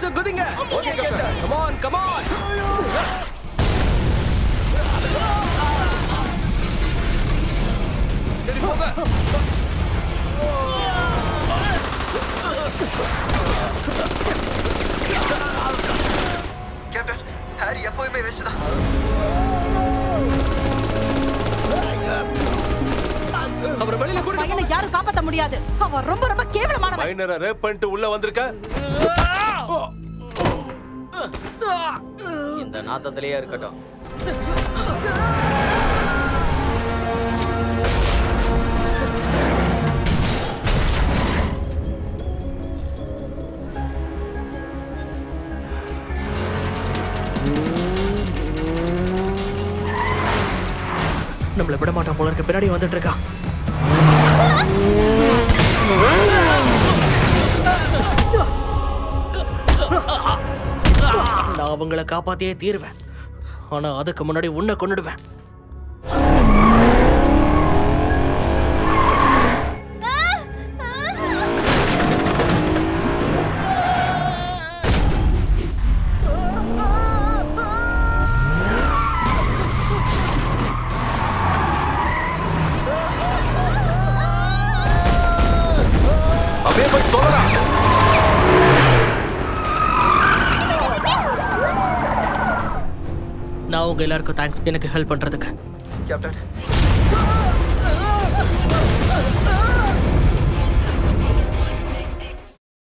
Aux குதிங்க. Okay captain. Come on come on. Ready போங்க. Captain Harry எப்பவுமே waste அவரை வெளியில கூட்டிட்டு பையனை யாரும் காப்பாத்த முடியாது. அவன் ரொம்ப ரொம்ப கேவலமானவன். மைனரை ரேப் பண்ணிட்டு உள்ள வந்திருக்க. இந்த நாத்தத்திலேயே இருக்கட்டும். நம்மள விட மாட்டான் போல இருக்க. பின்னாடி வந்துட்டு இருக்கான். நான் அவங்கள காப்பாத்தியே தீருவேன். ஆனா அதுக்கு முன்னாடி உன்னை கொன்னுடுவேன். அப்படியே போய் தோறா. நான் உங்க எல்லாருக்கும் தேங்க்ஸ் எனக்கு ஹெல்ப் பண்றதுக்கு. கேப்டன்